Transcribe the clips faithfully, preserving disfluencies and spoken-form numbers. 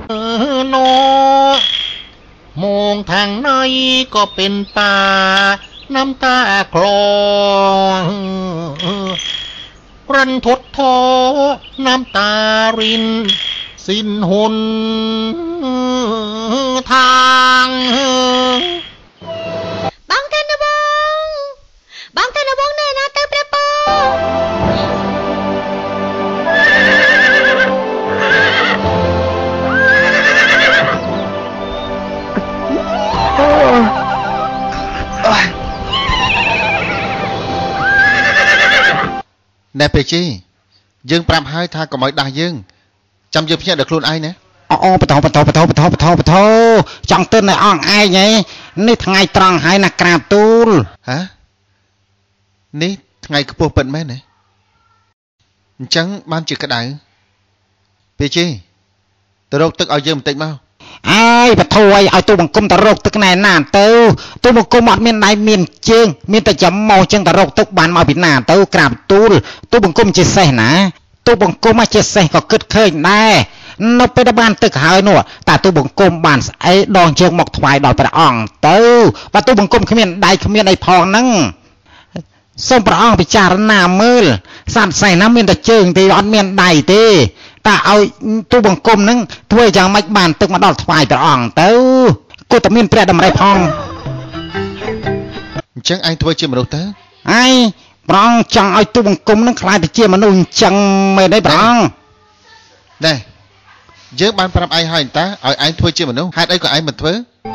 โนมองทางไหนก็เป็นป่าน้ำตาคลองรันทดท้อน้ำตารินสิ้นหนทางบังเทนบงบังเทนบงเนี่ยนะเตเปรปแน่เปจี้យើងប្រាប់ហើយថាកុំឲ្យដាស់យើងចាំយើងភ្ញាក់ដល់ខ្លួនឯងណាអូបតោបតោបតោបតោបតោបតោចង់ទៅនៅអង្គឯងហីនេះថ្ងៃត្រង់ហើយណាក្រាបទូលហ៎នេះថ្ងៃខ្ពស់ពិតមែនទេអញ្ចឹងបានជាក្តៅពេជីទៅរកទឹកឲ្យយើងបន្តិចមកអើយបធូរឲ្យទូបង្គំទៅរកទឹកណែណាទៅទូបង្គំអត់មានដៃមានជើងមានតែចំមកចឹងទៅរកទឹកបានមកពីណាទៅក្រាបទូលទូបង្គំជាសេះណាទូបង្គំមកជាសេះក៏គិតឃើញដែរនៅពេលដែលបានទឹកហើយនោះតើទូបង្គំបានស្អីដងជើងមកថ្វាយដល់ព្រះអង្គទៅបើទូបង្គំគ្មានដៃគ្មានអីផងហ្នឹងសូមព្រះអង្គពិចារណាមើលសត្វសេះណាមានតែជើងទេអត់មានដៃទេតើឲ្យទូបង្គំហ្នឹងធ្វើយ៉ាងម៉េចបានទឹកមកដល់ថ្វាយព្រះអង្គទៅគួរតែមានព្រះតម្រិះផងអញ្ចឹងឯងធ្វើជាមនុស្សទៅឯងព្រះអង្គចង់ឲ្យទូបង្គំហ្នឹងខ្លាចទៅជាមនុស្សអញ្ចឹងមែនទេព្រះអង្គដែរយើងបានប្រាប់ឯងហើយតើឲ្យឯងធ្វើជាមនុស្សហេតុអីក៏ឯងមិនធ្វើ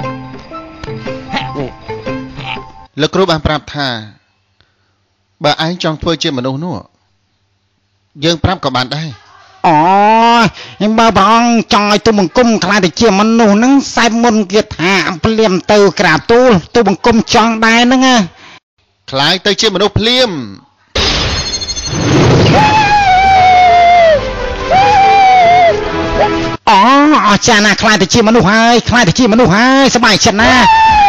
លោកគ្រូបានប្រាប់ថាបើឯងចង់ធ្វើជាមនុស្សនោះយើងប្រាប់ក៏បានដែរអូយបើព្រះអង្គចង់ឲ្យទូបង្គំខ្លាចទៅជាមនុស្សហ្នឹងសែបមុនគេថាភ្លាមទៅក្រាបទូលទូបង្គំចង់ដែរហ្នឹងណាខ្លាចទៅជាមនុស្សភ្លាមអូអស្ចារ្យណាស់ខ្លាចទៅជាមនុស្សហើយខ្លាចទៅជាមនុស្សហើយសប្បាយចិត្តណាស់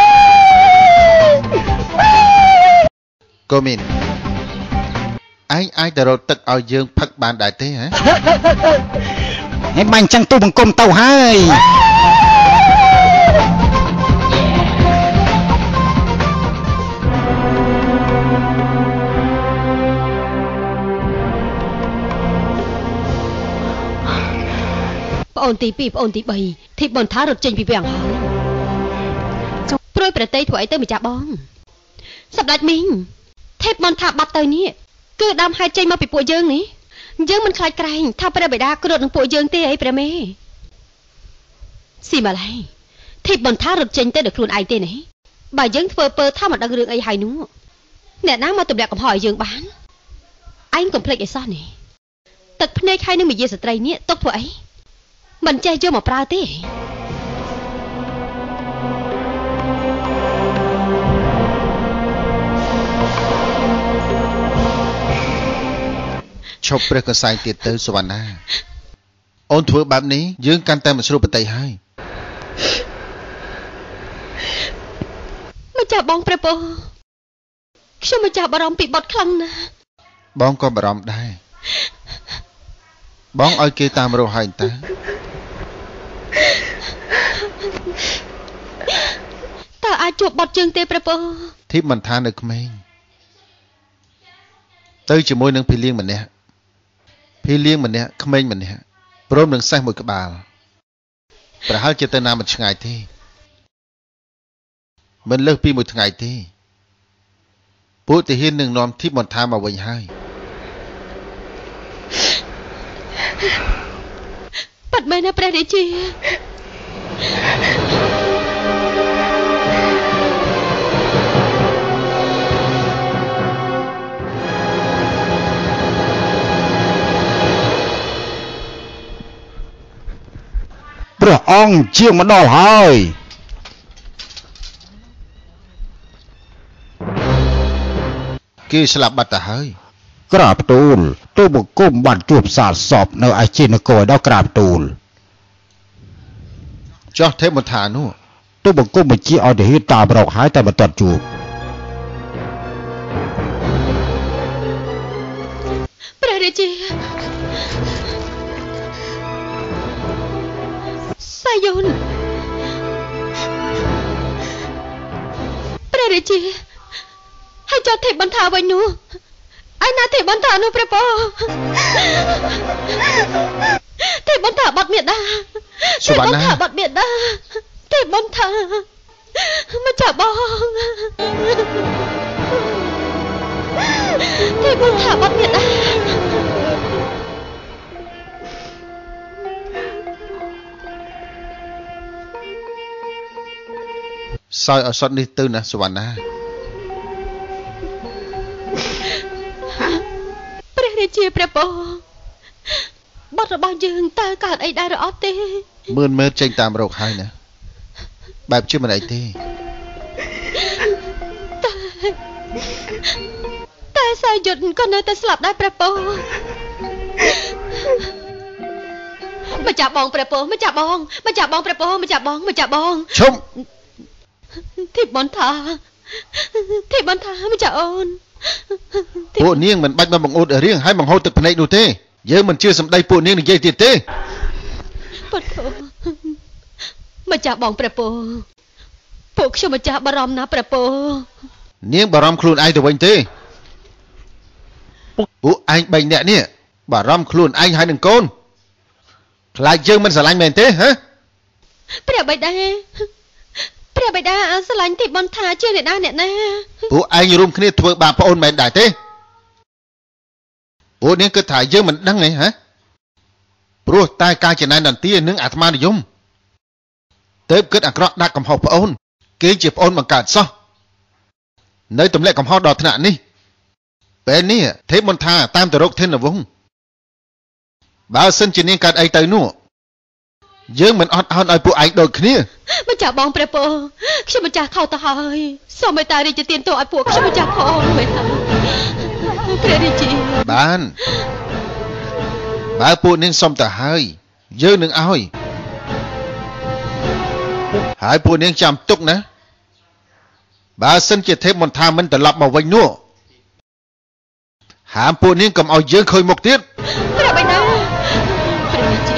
កូមីនឯងអាចទៅរកទឹកឲ្យយើងផឹកបានដែរទេហ៎ហើយបាញ់ចឹងទូបង្គំទៅហើយប្អូនទីពីរប្អូនទីបីធីបបនថារត់ចេញពីវាំងហើយព្រួយប្រទេសធ្វើអីទៅម្ចាស់បងសម្ដេចមីងធីបបនថាបាត់ទៅនេះគឺដើមហេតុចេញមកពីពួកយើងនេះយើងមិនខ្លាចក្រែងថាព្រះបិតាគ្រុឌនឹងពួកយើងទេអីព្រះមេស៊ីម៉ាឡៃធីបបនថារត់ចេញទៅដល់ខ្លួនឯងទេនេះបើយើងធ្វើពើថាមិនដឹងរឿងអីហើយនោះអ្នកណាមកទម្លាក់កំហុសឲ្យយើងបានឯងកុំភ្លេចអីសោះនេះទឹកភ្នែកហើយនឹងមាយាស្ត្រីនេះຕົកធ្វើអីមិនចេះយកមកប្រើទេឈប់ព្រះកសែងទៀតទៅសវណ្ណាអូនធ្វើបែបនេះយើងកាន់តែមិនស្រួលប្រតិយហើយម្ចាស់បងព្រះពរខ្ញុំម្ចាស់បារម្ភពីបុតខ្លាំងណាស់បងក៏បារម្ភដែរបងឲ្យគេតាមរស់ហើយតាតើអាចជួបបុតជើងទេព្រះពរធីបមិនថានៅក្មេងទៅជាមួយនឹងភីលៀងម្នាក់ភីលៀងម្នាក់ក្មេងម្នាក់ព្រមនឹងសេះមួយក្បាលប្រហែលជាទៅណាមិនឆ្ងាយទេមិនលើសពីមួយថ្ងៃទេពួកទាហាននឹងនាំធីបបន្ថែមមកវិញហើយប៉ាត់មែនណាព្រះរាជាព្រះអង្គជាងមកដល់ហើយគេស្លាប់បាត់ទៅហើយក្រាបទូលទូបង្គំបានជួបសាលសពនៅអាជីនគរដល់ក្រាបទូលចោះទេមន្តានោះទូបង្គំបញ្ជាឲ្យទាហានតាមរកហើយតែមិនទាន់ជួបព្រះរាជាសាយុនព្រះរាជាហើយចោតទេពបន្តាវិញនោះឯណាទេពបន្តានោះព្រះពរទេពបន្តាបាត់មេដាទេពបន្តាបាត់មេដាទេពបន្តាមកចាប់បងទេពបន្តាបាត់មេដាសោយឲ្យសតនេះទៅណាសវណ្ណាព្រះរាជាព្រះពរបាត់របស់យើងតើកើតអីដែរឬអត់ទេមឿនមើលចេញតាមរោគហើយណាបែបជាមិនអីទេតែតែសាយុទ្ធក៏នៅតែស្លាប់ដែរព្រះពរមកចាប់បងព្រះពរមកចាប់បងមកចាប់បងព្រះពរមកចាប់បងមកចាប់បងឈប់ធីបបន្តាធីបបន្តាមកចាប់អូនពួកនាងមិនបាច់មកបង្អួតរៀងហើយបង្ហូរទឹកភ្នែកនោះទេយើងមិនជឿសម្ដីពួកនាងនិយាយទៀតទេពុទ្ធមកចាប់បងព្រះពរពួកខ្ញុំម្ចាស់បារម្ភណាស់ព្រះពរនាងបារម្ភខ្លួនឯងទៅវិញទេពួកឯងបីនាក់នេះបារម្ភខ្លួនឯងហើយនឹងកូនខ្លាចយើងមិនស្រឡាញ់មែនទេហ៎ព្រះបិតាព្រះបិតាស្រឡាញ់ទីបន្តាជាអ្នកណាអ្នកណាពួកឯងរួមគ្នាធ្វើបាបប្អូនមែនដែរទេពួកនាងគិតថាយើងមិនដឹងទេហ៎ព្រោះតែការចំណាយនន្ទានឹងអាត្មានិយមទៅគិតអាក្រក់ដាក់កំហុសប្អូនគេជាប្អូនបង្កើតសោះនៅទម្លាក់កំហុសដល់ថ្នាក់នេះពេលនេះទេពមន្តាតាមទៅរកធានវង្សបើសិនជានាងកើតអីទៅនោះយើងមិនអត់អោនឲ្យពួកឯងដូចគ្នាម្ចាស់បងព្រះពរខ្ញុំម្ចាស់ខុសទៅហើយសូមមេត្តារាជទានទោសឲ្យពួកខ្ញុំម្ចាស់ផងមេត្តាព្រះរាជាបានបើពួកនាងសុំទៅហើយយើងនឹងឲ្យហើយពួកនាងចាំទុកណាបើសិនជាទេពមន្តាមិនត្រឡប់មកវិញនោះហាមពួកនាងកុំឲ្យយើងឃើញមុខទៀតព្រះបិតាព្រះរាជា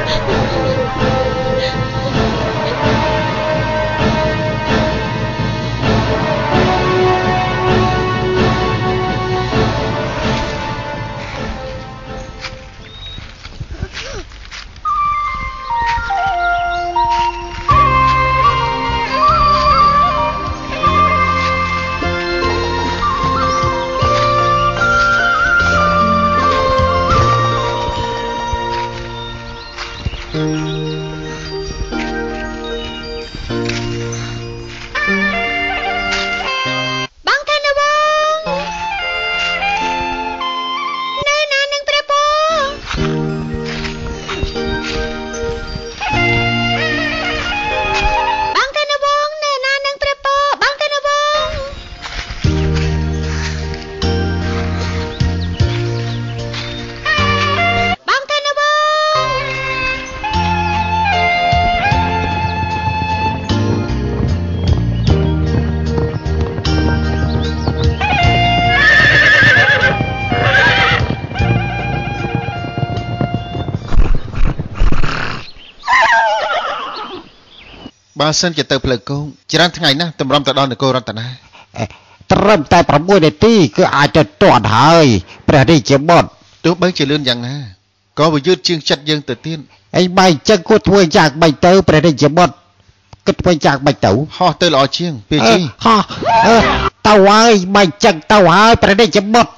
បើសិនជាទៅផ្លូវគោកច្រើនថ្ងៃណាស់តម្រាំទៅដល់នគររតនាត្រឹមតែប្រាំមួយនាទីគឺអាចទៅទាត់ហើយព្រះរាជាបុត្រទោះបីជាលឿនយ៉ាងណាក៏វាយឺតជាងចិត្តយើងទៅទៀតអីបែរចឹងគួរធ្វើយ៉ាងម៉េចទៅព្រះរាជាបុត្រគិតធ្វើយ៉ាងម៉េចទៅហោះទៅល្អជាងពេលជីហោះទៅហើយបែរចឹងទៅហើយព្រះរាជាបុត្រ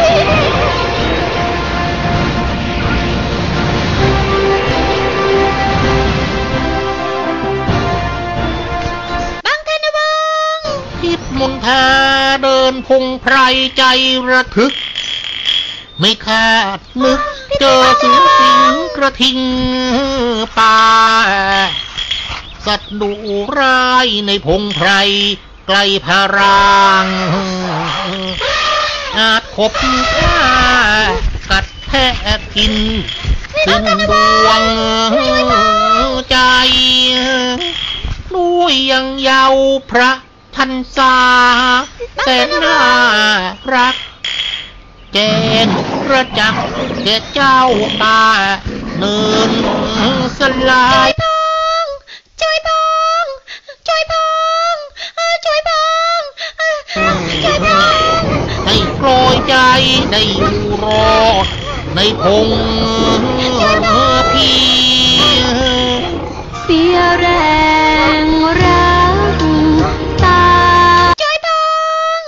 មន្តាเดินพงไพรใจระทึกไม่คาดนึกเจอเสือสิงกระทิงป่าสัตว์ดุร้ายในพงไพรไกลพารางอาจขบฆ่ากัดแทะกินสิ้นดวงใจด้วยยังเยาว์พระพันษาแสนน่ารักแจ้งประจักษ์แก่เจ้าตาเนินสลายได้อยู่รอดในพงพีเสียแรงรักตาช่วยพง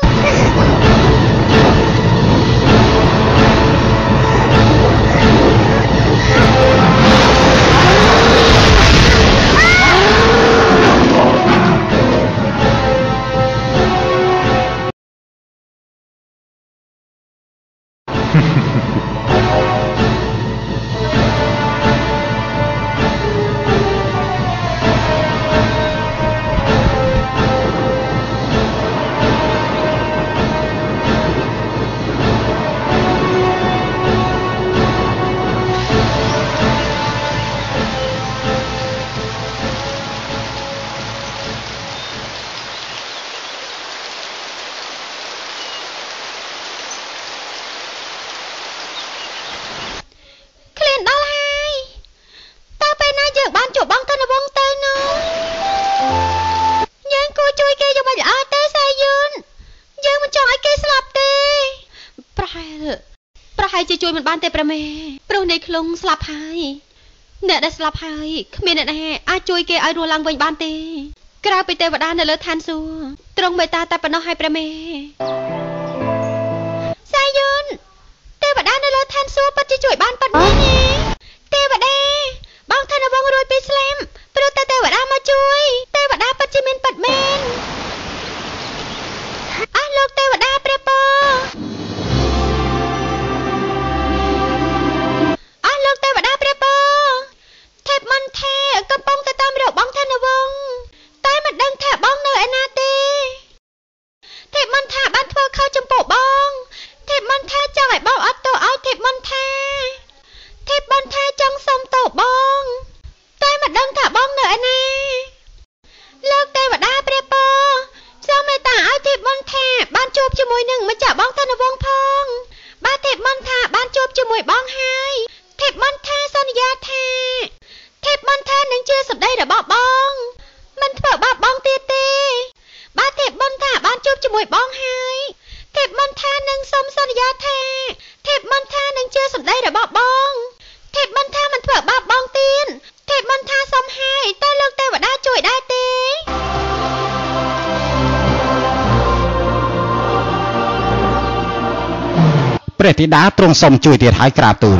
ជួយមិនបានទេប្រមេព្រោះនៃខ្លងស្លាប់ហើយអ្នកដែលស្លាប់ហើយគ្មានអ្នកណាអាចជួយគេឲ្យរស់ឡើងវិញបានទេក្រៅពីទេវតានៅលើឋានសួគ៌ទ្រង់មេត្តាតែប៉ុណ្ណោះឲ្យប្រមេសាយនទេវតានៅលើឋានសួគ៌ពិតជាជួយបានប៉ុណ្ណោះទេវតាបងថានវងរួយពីស្លាមព្រោះតែទេវតាមកជួយទេវតាពិតជាមានពិតមែនអស់លោកទេវតាព្រះពរទេវតាព្រះពរថេបមន្ថាកំពុងទៅតាមរកបងធនវង្សតែមិនដឹងថាបងនៅឯណាទេថេបមន្ថាបានធ្វើខុសចំពោះបងថេបមន្ថាចង់ឲ្យបងអត់ទោសឲ្យថេបមន្ថាថេបមន្ថាចង់សុំទោសបងតែមិនដឹងថាបងនៅឯណាលោកទេវតាព្រះពរសូមមេត្តាឲ្យថេបមន្ថាបានជួបជាមួយនឹងម្ចាស់បងធនវង្សផងបាទថេបមន្ថាបានជួបជាមួយបងហើយថេបមន្ថាសន្យាថាថេបមន្ថានឹងជឿសម្ដីរបស់បងមិនធ្វើបាបបងទៀតទេបាទថេបមន្ថាបានជួបជាមួយបងហើយថេបមន្ថានឹងសុំសន្យាថាថេបមន្ថានឹងជឿសម្ដីរបស់បងថេបមន្ថាមិនធ្វើបាបបងទៀតថេបមន្ថាសុំហើយតែលោកទេវតាជួយដែរទេព្រះធីតាទ្រង់សុំជួយទៀតហើយក្រាបទូល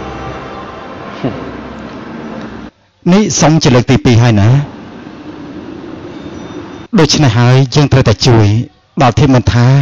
នេះសុំជាលើកទីពីរហើយណាដូច្នេះហើយយើងត្រូវតែជួយដល់ធីមន្ថា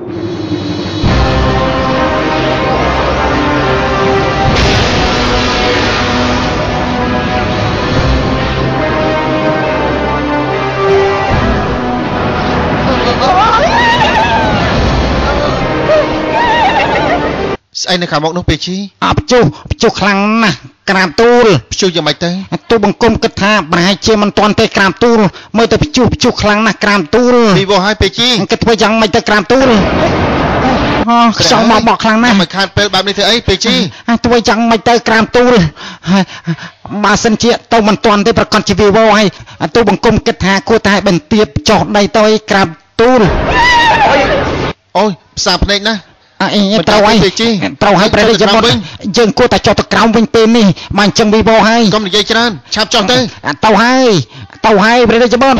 ស្អីនៅខាងមុខនោះពេជីអបជុះបជុះខ្លាំងណាស់ក្រាបទូលព្យុះយ៉ាងម៉េចទៅទូបង្គំគិតថាប្រហែលជាមិនទាន់ទេក្រាបទូលមើលទៅព្យុះព្យុះខ្លាំងណាស់ក្រាបទូលពីវោហើយពេជីគិតធ្វើយ៉ាងម៉េចទៅក្រាបទូលអូខ្យល់មកបកខ្លាំងណាស់មិនខាតពេលបែបនេះធ្វើអីពេជីធ្វើយ៉ាងម៉េចទៅក្រាបទូលបើសិនជាទៅមិនទាន់ទេប្រកាសជាវីវោហើយទូបង្គំគិតថាគួរតែបន្ទាបចោះដីទៅឲ្យក្រាបទូលអូយផ្សារភ្នែកណាអីត្រូវហើយត្រូវហើយព្រះរាជបុត្រយើងគួរតែចុះទៅក្រោមវិញពេលនេះមកអញ្ចឹងវិវោហើយកុំនិយាយច្រើនឆាប់ចុះទៅទៅហើយទៅហើយព្រះរាជបុត្រ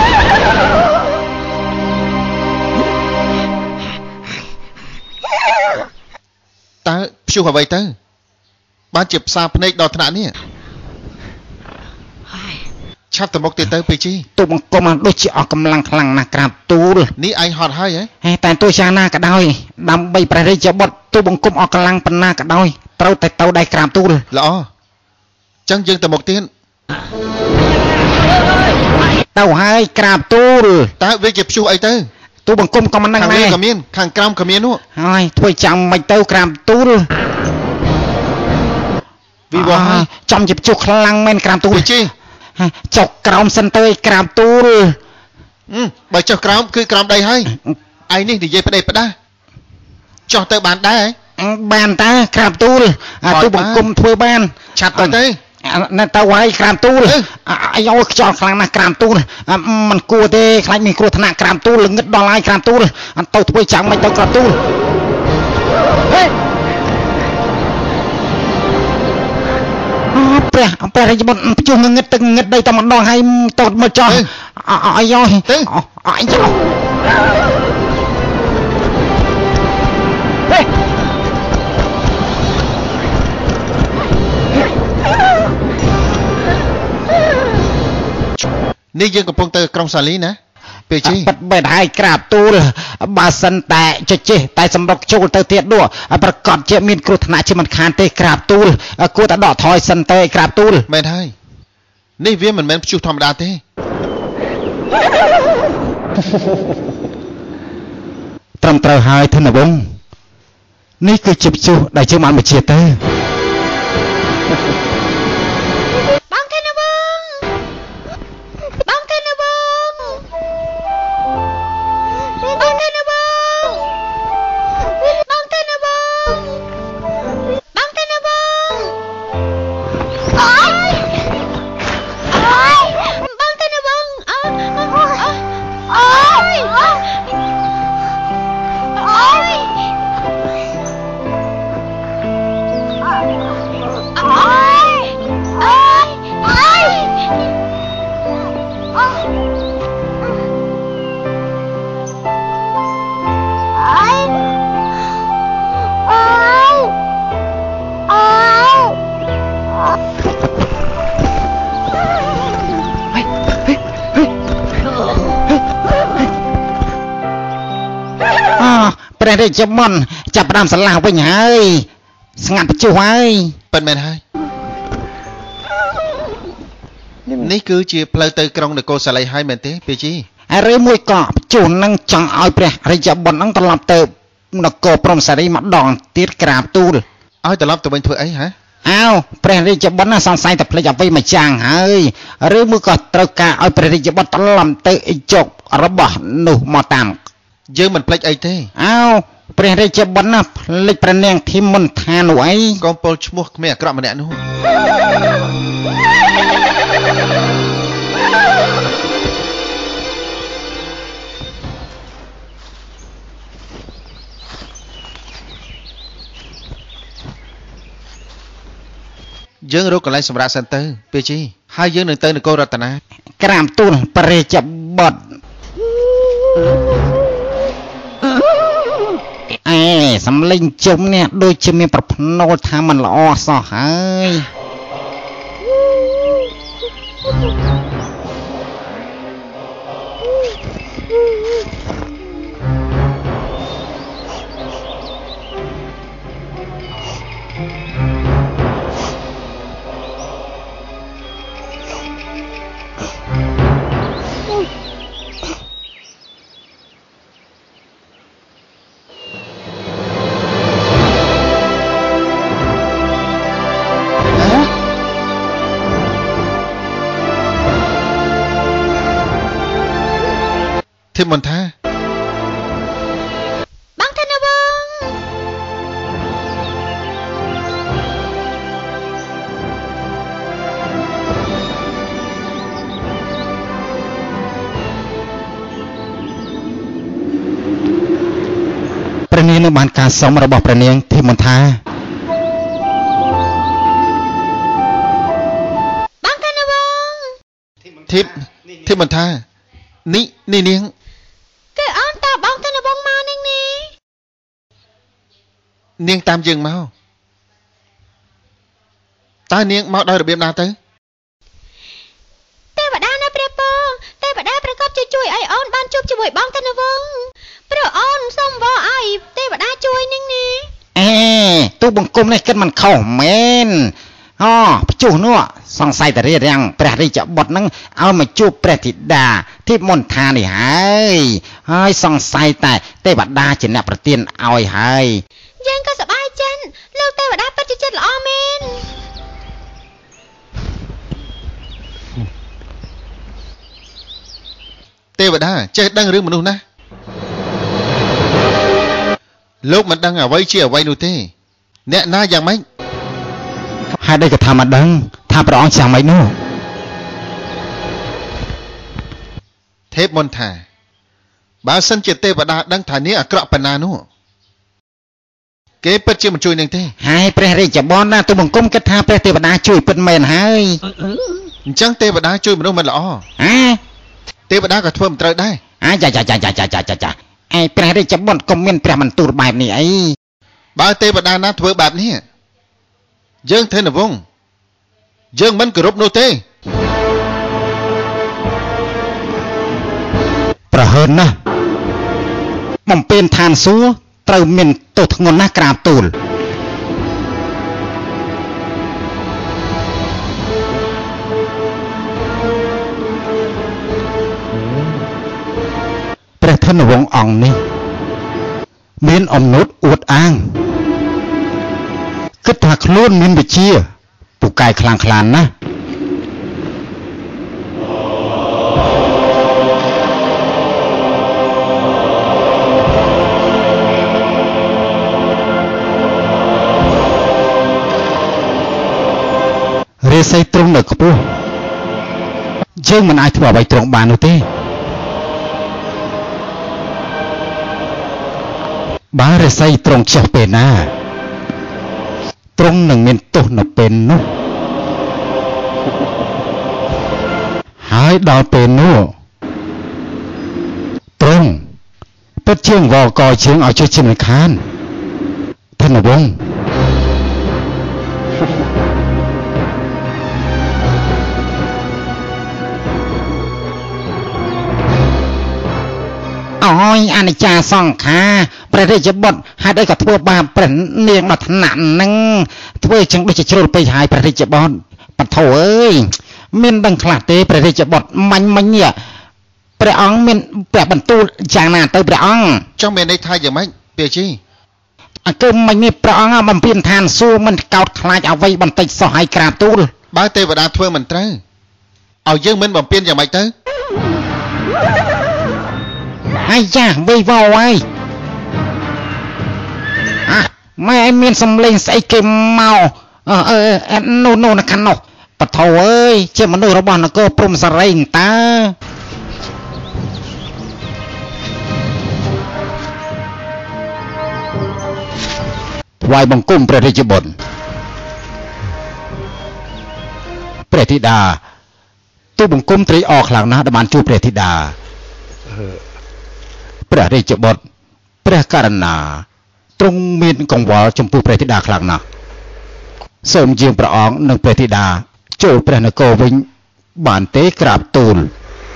តើព្យុះអ្វីទៅបានជាផ្សារភ្នែកដល់ថ្នាក់នេះឆាប់ទៅមុខទៀតទៅពេជីទូបង្គំដូចជាអស់កម្លាំងខ្លាំងណាស់ក្រាបទូលនេះឯងហត់ហើយហ៎តែទោះយ៉ាងណាក៏ដោយដើម្បីព្រះរាជបុត្រទូបង្គំអស់កម្លាំងប៉ុណ្ណាក៏ដោយត្រូវតែទៅដៃក្រាបទូលល្អចឹងយើងទៅមុខទៀតទៅហើយក្រាបទូលតើវាជាព្យុះអីទៅទូបង្គំក៏មិនដឹងដែរខាងលើក៏មានខាងក្រោមក៏មាននោះហើយធ្វើចាំមិនទៅក្រាបទូលវិវោហើយចំជាព្យុះខ្លាំងមែនក្រាបទូលពេជីចុះក្រោមសិនទៅក្រាបទូលបើចុះក្រោមគឺក្រោមដីហើយឯនេះនិយាយផ្ដេសផ្ដាស់ចុះទៅបានដែរបានតាក្រាបទូលទូបង្គំធ្វើបានឆាប់ទៅទៅនៅទៅហើយក្រាបទូលអាយខ្យល់ខ្លាំងណាស់ក្រាបទូលមិនគួរទេខ្លាចមានគ្រោះថ្នាក់ក្រាបទូលល្ងឹតដល់ហើយក្រាបទូលទៅធ្វើចាំមិនទៅក្រាបទូលព្រះព្រះរាជបុត្រជួងងឹតទឹកងឹតដីតែម្ដងហើយតតមកចោះអាយយទៅអាយយោនេះយើងកំពុងទៅក្រុងសាលីណាពេលជីប៉ិតបែរហើយក្រាបទូលបើសិនតែចចេះតែសម្រុកចូលទៅទៀតនោះប្រកាសជាមានគ្រោះថ្នាក់ជាមិនខានទេក្រាបទូលគួរតែដកថយសិនទេក្រាបទូលមែនហើយនេះវាមិនមែនព្យុះធម្មតាទេត្រឹមត្រូវហើយធនវង្សនេះគឺជាព្យុះដែលយើងបានបញ្ជាទៅព្រះរាជបុត្រចាប់ផ្ដើមស្រឡះវិញហើយស្ងាត់ព្យុះហើយប៉ិនមែនហើយនេះគឺជាផ្លូវទៅក្រុងនគរសាលីហើយមែនទេពេលជីឬមួយក៏ព្យុះនឹងចង់ឲ្យព្រះរាជបុត្រនឹងត្រឡប់ទៅនគរព្រំសារីម្ដងទៀតក្រាបទូលឲ្យត្រឡប់ទៅវិញធ្វើអីហ៎អើព្រះរាជបុត្រសង្ស័យតែភ្លេចអ្វីមួយយ៉ាងហើយឬមួយក៏ត្រូវការឲ្យព្រះរាជបុត្រត្រឡប់ទៅជោគរបស់នោះមកតាមយើងមិនភ្លេចអីទេអើព្រះរាជបុត្រណាភ្លេចព្រះនាងធីមុនថានោះអីកូនពលឈ្មោះក្មេងអាក្រក់ម្នាក់នោះយើងរកកន្លែងសម្រាប់សិនទៅពេលជីហើយយើងនឹងទៅនគររតនាក្រាបទូលព្រះរាជបុត្រអេសំលេងជុំនេះដូចជាមានប្រភ្នូលថាมันល្អសោះហើយធីមន្ថាបងធនវង្សព្រះនាងនឹងបានការសុំរបស់ព្រះនាងធីមន្ថាបងធនវង្សធីធីមន្ថានេះនេះនាងគឺអូនតើបងធនវង្សមកនាងនេះនាងតាមយើងមកតើនាងមកដោយរបៀបណាទៅទេវតានៅព្រះពរទេវតាប្រកបជួយជួយឲ្យអូនបានជួបជាមួយបងធនវង្សព្រោះអូនសូមវល់ឲ្យទេវតាជួយនាងនេះអេទូបង្គំនេះគិតមិនខុសមែនអូព្យុះនោះសង្ស័យតែរៀបរៀងព្រះរាជបុត្រនឹងឲ្យមកជួបព្រះធីតាទីមន្តថានេះហើយហើយសង្ស័យតែទេវតាជាអ្នកប្រទានឲ្យហើយយើងក៏សប្បាយចិត្តលោកទេវតាពិតជាចិត្តល្អមែនទេវតាចេះដឹងរឿងមនុស្សណាលោកមិនដឹងអ្វីជាអ្វីនោះទេអ្នកណាយ៉ាងម៉េចហើយដូចក៏ថាមិនដឹងថាព្រះអង្គយ៉ាងម៉េចនោះទេពមន្ថាបើសិនជាទេវតាដឹងថានាងអាក្រក់ប៉ុណ្ណានោះគេពិតជាមិនជួយនឹងទេហើយព្រះរាជបុត្រណាទូបង្គំគិតថាព្រះទេវតាជួយពិតមែនហើយអញ្ចឹងទេវតាជួយមនុស្សមិនល្អអាទេវតាក៏ធ្វើមិនត្រូវដែរអាចាចាចាចាចាចាចាឯព្រះរាជបុត្រក៏មានព្រះបន្ទូលបែបនេះអីបើទេវតាណាធ្វើបែបនេះយើងធនវង្សយើងមិនគោរពនោះទេប្រហើនណាស់បំពេញឋានសួគ៌ត្រូវមានទោសធ្ងន់ណាស់ក្រាបទូលព្រះធនវង្សអង្គនេះមានអំណត់អួតអាងគិតថាខ្លួនមានវិជ្ជាពូកែខ្លាំងខ្លានណាស់រាសីទ្រង់នៅខ្ពស់យើងមិនអាចធ្វើអ្វីទ្រង់បាននោះទេបើរាសីទ្រង់ចុះពេលណាទ្រង់នឹងមានទោសនៅពេលនោះហើយដល់ពេលនោះទ្រង់ពិតជាងវល់កជើងឲ្យជួយជាមិនខានធនវង្សអើយអនិច្ចាសង្ខារព្រះរាជបុត្រហេតុអីក៏ធ្វើបាបព្រះនាងដល់ថ្នាក់ហ្នឹងធ្វើចឹងដូចជាជ្រុលពេកហើយព្រះរាជបុត្របថោអើយមានដឹងខ្លះទេព្រះរាជបុត្រមាញ់មិញនេះព្រះអង្គមានព្រះបន្ទូលយ៉ាងណាទៅព្រះអង្គចង់មានន័យថាយ៉ាងម៉េចពាជីអើគឺមិញនេះព្រះអង្គបំពេញឋានសួគ៌មិនកោតខ្លាចអ្វីបន្តិចសោះឲ្យក្រាបទូលបើទេវតាធ្វើមិនត្រូវឲ្យយើងមិនបំពេញយ៉ាងម៉េចទៅអាយ៉ាវៃវ៉ោហើយអាម៉ែមានសំលេងស្អីគេមកអឺអឺនោះនោះនៅខាងនោះបថោអើយជាមនុស្សរបស់នគរព្រំសារីតើថ្វាយបង្គំព្រះរាជបុត្រព្រះធីតាទូបង្គំត្រេកអរខ្លាំងណាស់ដែលបានជួបព្រះធីតាព្រះរាជបុត្រព្រះករណាទ្រង់មានកង្វល់ចំពោះព្រះធីតាខ្លាំងណាស់សូមយាងព្រះអង្គនិងព្រះធីតាចូលព្រះនគរវិញបានទេក្រាបទូល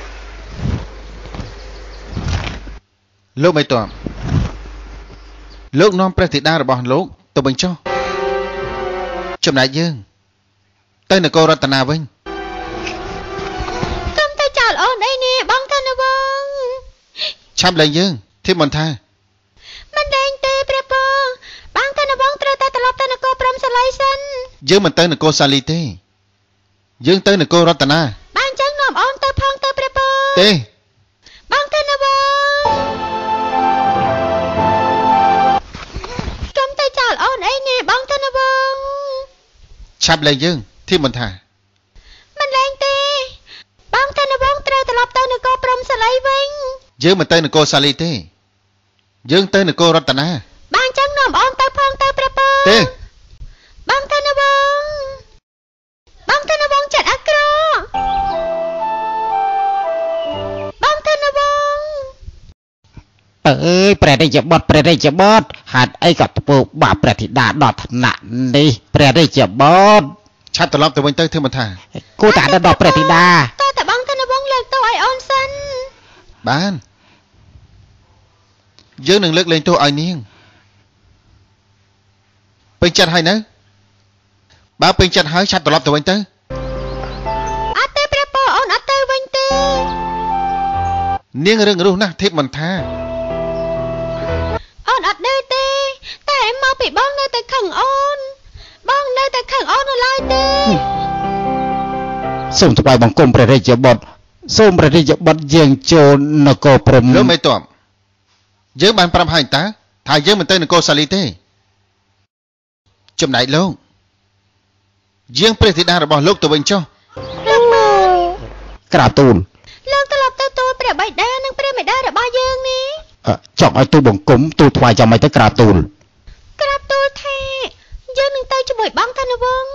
លោកមិនទាន់លោកនាំព្រះធីតារបស់លោកទៅវិញចុះចំណែកយើងទៅនគររតនាវិញកុំទៅចោលអូនអីនេះបងធនវង្សឆាប់លែងយើងធីមន្តាមិនលែងទេព្រះពរបងធនវង្សត្រូវតែត្រឡប់ទៅនគរព្រំសាលីសិនយើងមិនទៅនគរសាលីទេយើងទៅនគររតនាបានចឹងនាំអូនទៅផងទៅព្រះពរទេបងធនវង្សកុំទៅចោលអូនអីនេះបងធនវង្សឆាប់លែងយើងធីមន្តាមិនលែងទេបងធនវង្សត្រូវត្រឡប់ទៅនគរព្រំសាលីវិញយើងមិនទៅនគរសាលីទេយើងទៅនគររតនាបានចឹងនាំអូនទៅផងទៅព្រះពរទេបងធនវង្សបងធនវង្សចិត្តអាក្រក់បងធនវង្សអើយព្រះរាជបុត្រព្រះរាជបុត្រហេតុអីក៏ធ្វើបាបព្រះធីតាដល់ថ្នាក់នេះព្រះរាជបុត្រឆាប់ត្រឡប់ទៅវិញទៅធីមន្តាគួរតែដល់ព្រះធីតាតើតើបងធនវង្សលើកទោសឲ្យអូនសិនបានយើងនឹងលើកលែងទោសឲ្យនាងពេញចិត្តហើយនៅបើពេញចិត្តហើយឆាប់ត្រឡប់ទៅវិញទៅអត់ទេព្រះពរអូនអត់ទៅវិញទេនាងរឿងរស់ណាស់ធីមន្តាអូនអត់នៅទេតែមកពីបងនៅតែខឹងអូនបងនៅតែខឹងអូននៅឡើយទេសូមថ្វាយបង្គំព្រះរាជបុត្រសូមព្រះរាជបុត្រយាងចូលនគរព្រំលោកមិនទាន់យើងបានប្រាប់ហើយតាថាយើងមិនទៅនគរសាលីទេចំណែកលោកយាងព្រះធីតារបស់លោកទៅវិញចុះក្រាបទូលលោកត្រឡប់ទៅទូលព្រះបិតានិងព្រះមេដារបស់យើងនេះចង់ឲ្យទូលបង្គំទូលថ្វាយចាំមិនទៅក្រាបទូលក្រាបទូលមួយបងធនវង្ស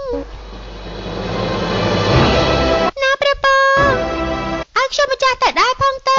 ណាព្រះពរឲ្យខ្ញុំម្ចាស់តែដែរផងទៅ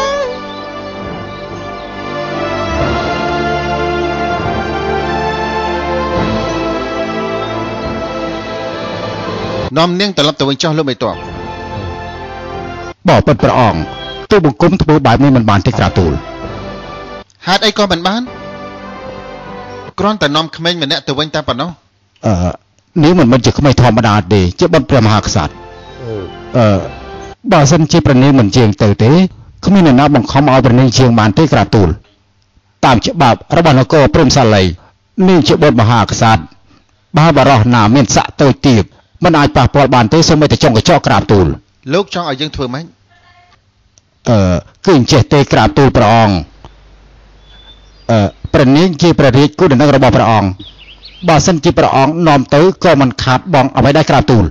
នាំនាងត្រឡប់ទៅវិញចុះលោកមេតបបបិទ្ធព្រះអង្គទូបង្គំធ្វើបែបនេះមិនបានទេក្រាបទូលហេតុអីក៏មិនបានគ្រាន់តែនាំក្មេងម្នាក់ទៅវិញតែប៉ុណ្ណោះអឺនេះមិនមែនជាក្មេងធម្មតាទេជាបុត្រព្រះមហាក្សត្រអឺបើសិនជាព្រះនាងមិនជាងទៅទេគ្មានអ្នកណាបង្ខំឲ្យព្រះនាងជាងបានទេក្រាបទូលតាមច្បាប់របស់នគរព្រំសាលីនាងជាបុត្រមហាក្សត្របើបរោះណាមានស័ក្តិទៅទៀតមិនអាចប៉ះពាល់បានទេសូម្បីតែចុងកញ្ចក់ក្រាបទូលលោកចង់ឲ្យយើងធ្វើម៉េចអឺគឺអញ្ចេះទេក្រាបទូលព្រះអង្គអឺព្រះនាងជាព្រះរាជគូដណ្ដឹងរបស់ព្រះអង្គបើសិនជាព្រះអង្គនាំទៅក៏មិនខាតបង់អ្វីដែរក្រាបទូល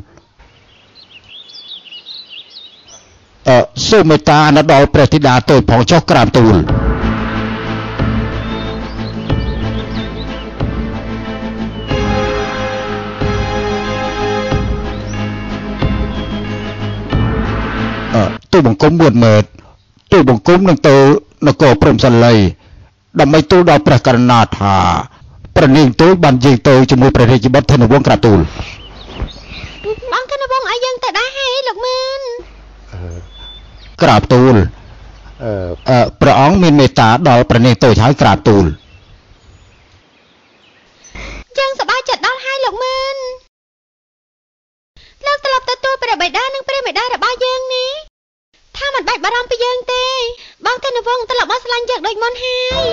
អឺសូមមេត្តាណដល់ព្រះធីតាទៅផងចុះក្រាបទូលទូបង្គំមួយម៉ឺនទូបង្គំនឹងទៅនគរព្រំសាលីដើម្បីទូលដល់ព្រះករុណាថាព្រះនាងទូលបានយាយទៅជាមួយព្រះរាជបុត្រធនវង្សក្រាបទូលបងធនវង្សឲ្យយើងទៅដែរហើយលោកមឿនក្រាបទូលអឺអឺព្រះអង្គមានមេត្តាដល់ព្រះនាងទៅហើយក្រាបទូលយើងសប្បាយចិត្តដល់ហើយលោកមឿនលោកត្រឡប់ទៅទូលព្រះបិតានិងព្រះមេដារបស់យើងនេះថាមិនបាច់បារម្ភពីយើងទេបងធនវង្សត្រឡប់មកស្រឡាញ់យើងដូចមុនហើយ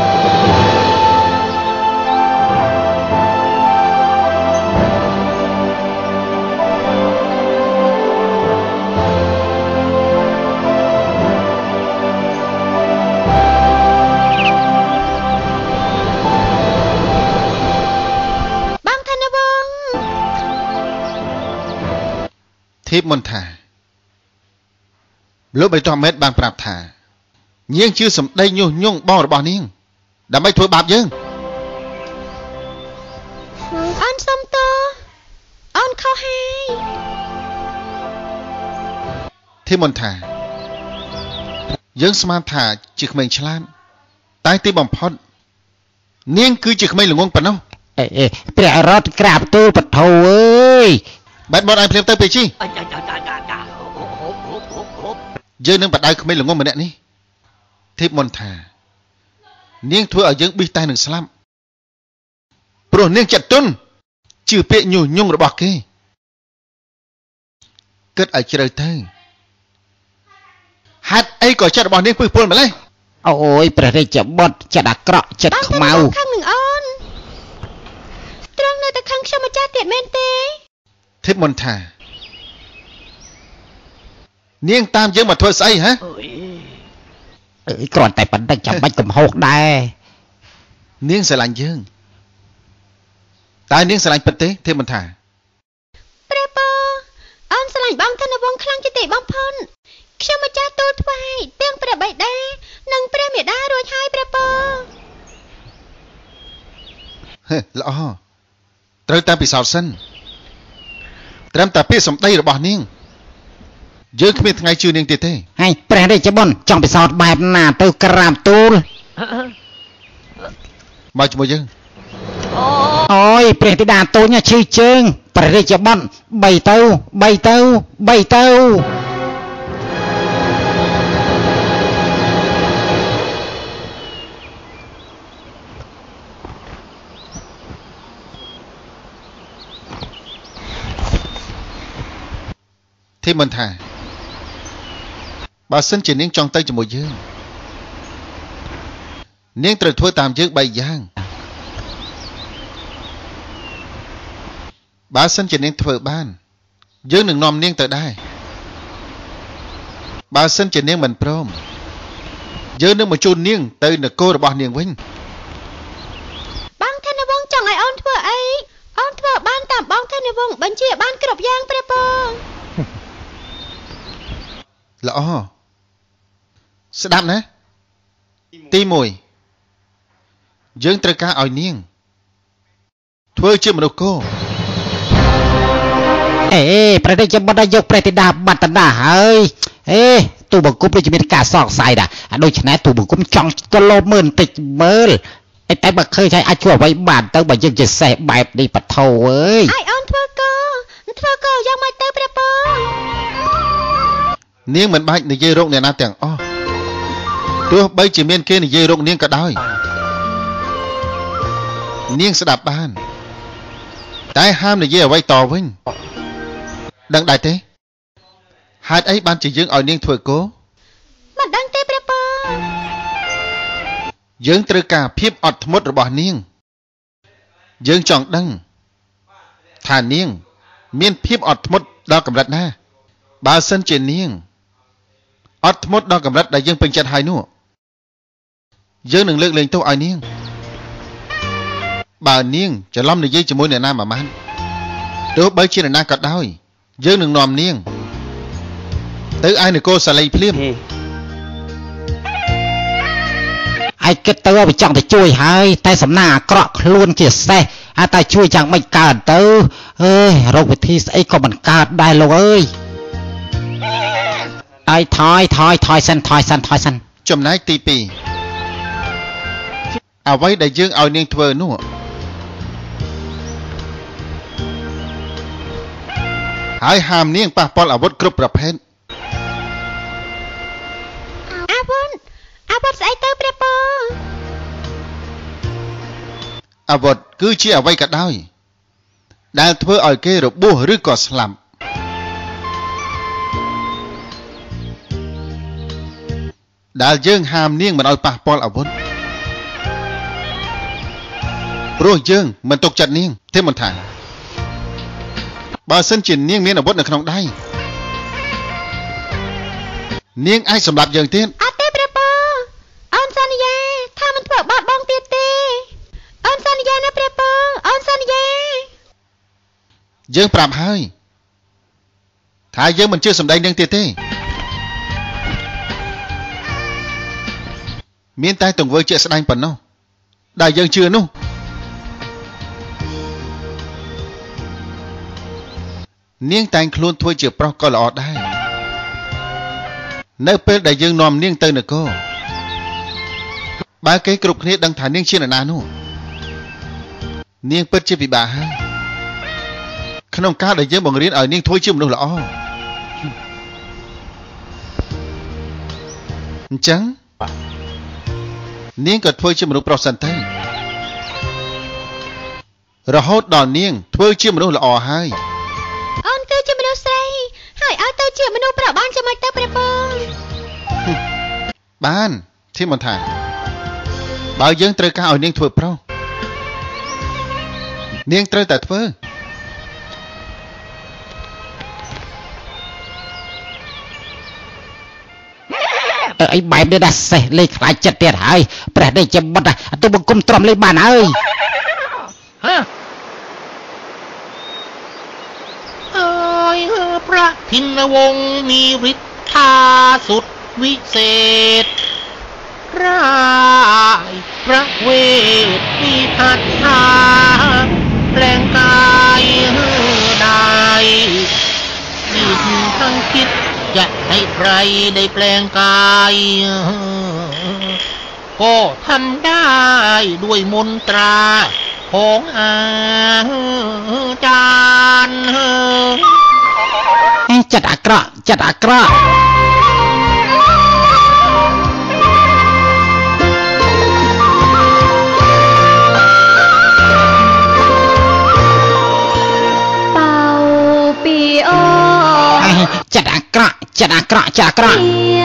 បងធនវង្សធីបមន្តាលោកបៃតងមេតបានប្រាប់ថានាងជឿសម្ដីញុះញង់បងរបស់នាងដើម្បីធ្វើបាបយើងអូនសុំទោសអូនខុសហើយធីមន្តាយើងស្មានថាជាក្មេងឆ្លាតតែទីបំផុតនាងគឺជាក្មេងល្ងងប៉ុណ្ណោះអេអេព្រះរតក្រាបទូលពធអើយបែបបត់ឲ្យភ្លាមទៅពេជីយើងនឹងបដៅក្មេងល្ងងម្នាក់នេះធីបមន្តានាងធ្វើឲ្យយើងប៊ីសតែនឹងស្លាប់ព្រោះនាងចិត្តទន់ជឿពាក្យញុះញង់របស់គេគិតឲ្យជ្រៅទៅហេតុអីក៏ចិត្តរបស់នាងពឹសពុលម្លេះអូយព្រះរាជបុត្រចិត្តអាក្រក់ចិត្តខ្មៅខឹងនឹងអូនត្រង់នៅតែខឹងខ្ញុំម្ចាស់ទៀតមែនទេធីបមន្តានាងតាមយើងមកធ្វើស្អីហ៎អើយគ្រាន់តែប៉ុណ្្នឹងចាំបាច់កំហុសដែរនាងស្រឡាញ់យើងតើនាងស្រឡាញ់ពិតទេទេមន្តាព្រះពរអូនស្រឡាញ់បងធនវង្សខ្លាំងជាទីបំផុតខ្ញុំម្ចាស់ទូលថ្វាយទាំងព្រះបិតានិងព្រះមេដារួចហើយព្រះពរហេល្អត្រូវតាមពិសោធន៍សិនត្រឹមតែពាក្យសម្ដីរបស់នាងយើងគ្មានថ្ងៃជឿនាងទៀតទេហើយព្រះរាជបុត្រចង់ពិសោធន៍បែបណាទៅក្រាបទូលមកជាមួយយើងអូយព្រះធីតាទូលឈឺជើងព្រះរាជបុត្របីទៅបីទៅបីទៅធីមន្តាបើសិនជានាងចង់ទៅជាមួយយើងនាងត្រូវធ្វើតាមយើងបីយ៉ាងបើសិនជានាងធ្វើបានយើងនឹងនាំនាងទៅដែរបើសិនជានាងមិនព្រមយើងនឹងបញ្ជូននាងទៅនគររបស់នាងវិញបងធនវង្សចង់ឲ្យអូនធ្វើអីអូនធ្វើបានតាមបងធនវង្សបញ្ជាបានគ្រប់យ៉ាងព្រះពរល្អស្ដាប់ណាទីមួយយើងត្រូវការឲ្យនាងធ្វើជាមនុស្សគោเอ๊ะประเดี๋ยวจะมาได้ยกประเดี๋ยวบัตรดาเฮ้ยเอ๊ะตัวบังคุมจะมีการสอกใส่ด่ะโดยฉะนั้นตัวบังคุมจ้องก็โลเมินติดเบิร์ไอ้แต่บักเคยใช้อาชัวไว้บ้านเต้าบัยังจะแสบแบบนี้ปะเทาเอ้ยไอออนเทอร์เกอร์เทอร์เกอร์ยังไม่เต้าประปอเนียงเหมือนใบในเยโรกเนี่ยนะแต่งอ้อตัวใบจีเมียนเกในเยโรกเนียงก็ได้เนียงสดับบ้านแต่ห้ามในเยไว้ต่อวิ่งดังได้เต้หายไอ้บ้านจะยืงเอาเนียงถวยโก้มันดังเต้ประปอยืงตรึกาเพียบอดทมดระบอบเนียงยืงจ่องดังฐานเนียงเมียนเพียบอดทมดดอกกำรัดหน้าบาเซนเจนเนียงอดทมดดอกกำรัดได้ยังเป็นจัดหายนู่ยืงหนึ่งเลือกเลี้ยงตัวไอเนียงบ่าเนียงจะล้อมในยี่จมูกในหน้ามามันตัวใบชีนในหน้ากัดได้ยืงหนึ่งนอมเนียงตื้อไอหนึ่งโกสไลเพลียมไอ้ก็เตอไปจังแต่ช่วยให้แต่สำนักเกาะล้วนเจียแซ่อาแต่ช่วยจังไม่การเตอเอ้ยเราไปที่ไอ้ก็มันการได้เลยเอ้ยไอ้ถอยถอยถอยสันถอยสันถอยสันจมนายตีปีเอาไว้ได้ยืงเอาเนียงทเวนู่หายหามเนียงปะปอลอาวุธกรุบประเภทอาวุธอาวุธใส่เตอประปออาวุธคือเชี่ยไว้ก็ได้ได้ทเวอ่อยเกลรบัวหรือก่อสลัมได้ยืงหามเนียงมันเอาปะปอลอาวุธโปรยยืงมันตกจัดเนียงเทมันถ่ายบาเซนจินเนียงเมียนอาวุธในขนมได้เนียงไอ้สำหรับยืงเตี้ยนอาเต้ประปอออนสัญญาถ้ามันเปิดบาดบองเตี้ยเต้ออนสัญญานะประปอออนสัญญายืงปราบให้ถ่ายยืงมันเชื่อสำได้เนียงเตี้ยเต้เมียนใต้ตรงเวอร์เจสได้ปนน้อได้ยืงเชื่อนู่เนียงแต่งคลุนถ้วยเจือปลอกก็หลอดได้เนื้อเป็ดได้ยืงนอมเนียงเตยนก็บาเกยกรุบนี้ดังฐานเนียงเชี่ยนานู่เนียงเป็ดเจ็บปีบาฮะขนมก้าได้ยืงบังเรียนเอาเนียงถ้วยเชื่อมนู่หล่อจังเนียงกับถ้วยเชื่อมนู่ปลอกสันเตยเราฮอดดอนเนียงถ้วยเชื่อมนู่หล่อให้ออนเกอจะมาดูใส่ให้เอาเตอเจียมาดูประบ้านจะมาเตอประปอบ้านที่มันถ่ายบ่าวยังเตยก้าเอาเนียงถวยเพราเนียงเตยแต่เพื่อไอ้ใบเดือดเสะเลยขายจัดเตียหายประเดี๋ยวจะบัดตัวบังคุมตรมเลยบ้านเอ้ยพระทินวงศ์มีฤทธาสุดวิเศษร้ายพระเวทมีพัฒนาแปลงกายได้ยิ่งทั้งคิดจะให้ใครได้แปลงกายก็ทำได้ด้วยมนตราของอาจารย์จัดอักระจัดอักระเป่าปีโอจัดอักระจัดอักระจัดอักระ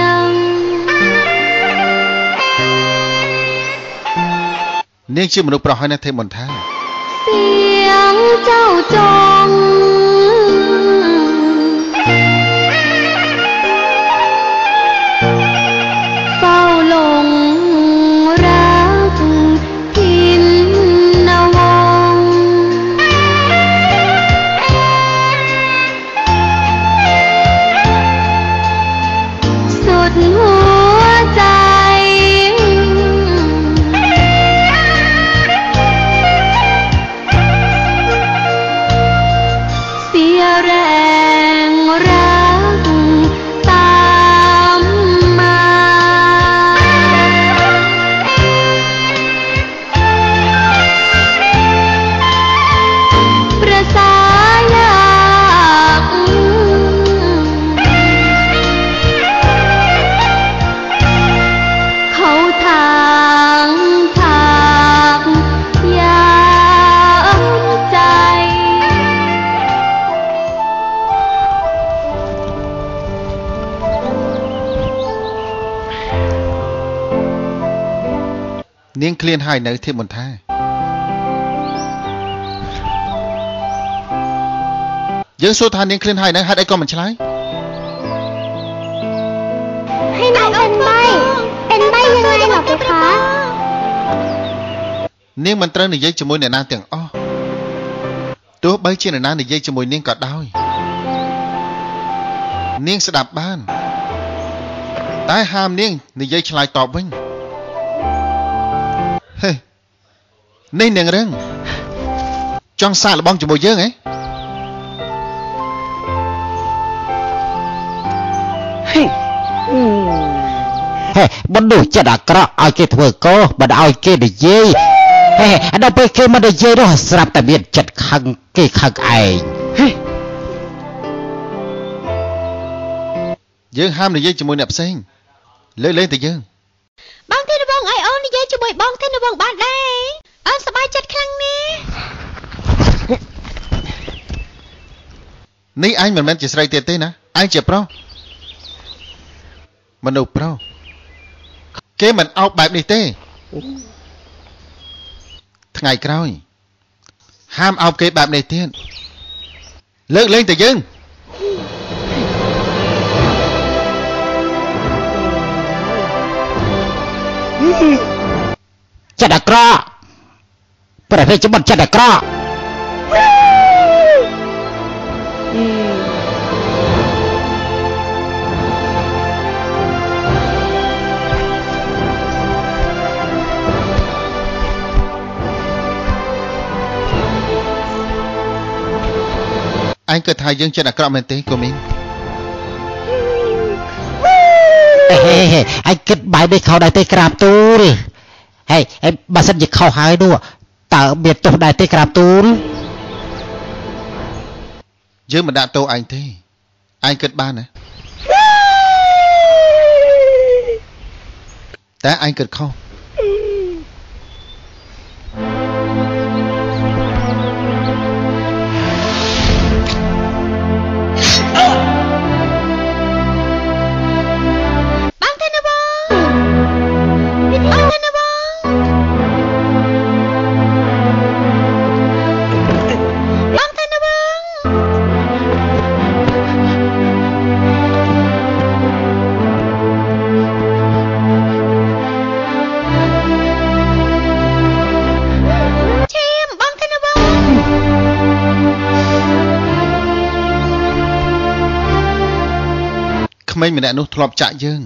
เนียงชื่อมนุษย์ปราให้ในเทมอนท่าเสียงเจ้าจงនាងឃ្លានហើយនៅធៀបមន្ថាយើងសួរថានាងឃ្លានហើយនៅហេតុអីក៏មិនឆ្លើយให้น้องเป็นใบเป็นใบยังไงหรอพี่คะនាងមិនត្រូវនិយាយជាមួយអ្នកណាទាំងអស់ទោះបីជាអ្នកណានិយាយជាមួយនាងក៏ដោយនាងស្ដាប់បានតែហាមនាងនិយាយឆ្លើយតបវិញហេនេះនាងរឹងចង់សាកល្បងជាមួយយើងហ៎ហេហេបណ្ដោះចិត្តអាក្រក់ឲ្យគេធ្វើកោមិនឲ្យគេនិយាយហេដល់ពេលគេមិននិយាយនោះស្រាប់តែមានចិត្តខឹងគេខឹងឯងហេយើងហាមនិយាយជាមួយអ្នកផ្សេងលើកលែងតែយើងបងទេបងឲ្យអូននិយាយជាមួយបងទេបងបានដែរអូនសប្បាយចិត្តខ្លាំងណាស់នេះអញមិនមែនជាស្រីទៀតទេណាអញជាប្រុសមនុស្សប្រុសគេមិនអោបបែបនេះទេថ្ងៃក្រោយហាមអោបគេបែបនេះទៀតលើកលែងតែយើងចិត្តអាក្រក់ប្រភេទច្បត់ចិត្តអាក្រក់អញគិតថាយើងចិត្តអាក្រក់មែនទេកូមីនហេហេអញគិតបែបនេះខុសដែរទេក្រាបទូលហេហេបើសិនជាខុសហើយនោះតើមានទោសដែរទេក្រាបទូលយើងមិនដាក់ទោសអញទេអញគិតបានណាតែអញគិតខុសក្មេងម្នាក់នោះធ្លាប់ចាក់យើង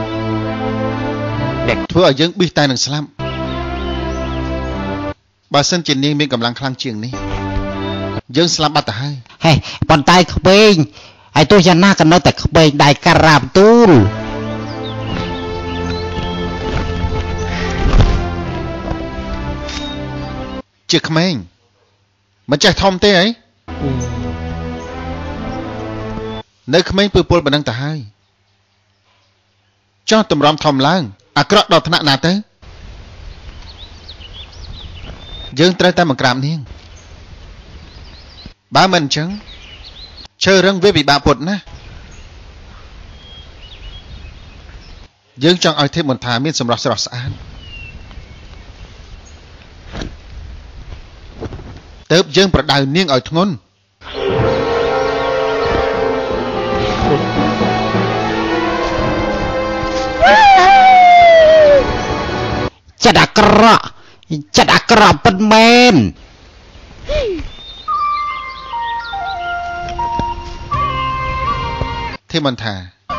ដែលធ្វើឲ្យយើងប៊ីសតែនឹងស្លាប់បើសិនជានាងមានកម្លាំងខ្លាំងជាងនេះយើងស្លាប់បាត់ទៅហើយហេប៉ុន្តែក្មេងហើយទោះយ៉ាងណាក៏នៅតែក្មេងដែរក្រាបទូលជាក្មេងមិនចេះធំទេអីនៅក្មេងពើពលប៉ុណ្ណឹងទៅហើយចោះតម្រាំធំឡើងអាក្រក់ដល់ថ្នាក់ណាទៅយើងត្រូវតែមកក្រាបនាងបើមិនអញ្ចឹងឈើរឹងវាពិបាកពុតណាយើងចង់ឲ្យទេពមន្តាមានសម្រស់ស្រស់ស្អាតទើបយើងប្រដៅនាងឲ្យធ្ងន់ចិត្តអាក្រក់ចិត្តអាក្រក់ពិតមែនទេមន្តា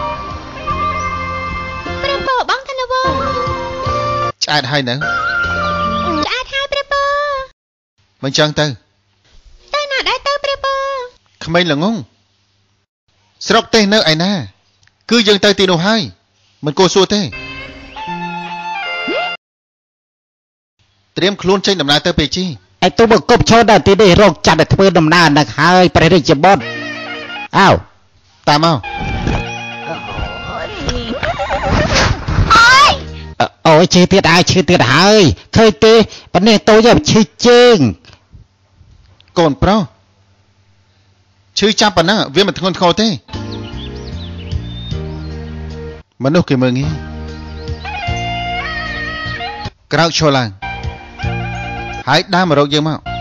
ព្រះពើបងធនវងឆ្អែតហើយនៅឆ្អែតហើយព្រះពើមិនចឹងទៅទៅណាដែរទៅព្រះពើក្មេងល្ងងស្រុកទេសនៅឯណាគឺយើងទៅទីនោះហើយមិនគួរសួរទេត្រៀមខ្លួនចេញដំណើរទៅពេជីឯទូបង្គប់ឈរដល់ទីនេះរកចាត់ឲ្យធ្វើដំណើរនឹងហើយព្រះរាជបុត្រអោតាមមកអូយឈឺទៀតហើយឈឺទៀតហើយឃើញទេប៉ុន្តែតូចឈឺជើងកូនប្រុសឈឺចាប់ប៉ុណ្ណឹងវាមិនធ្ងន់ធ្ងរទេមនុស្សគេមើងងាយក្រោកឈរឡើងហើយដើរមករកយើងមក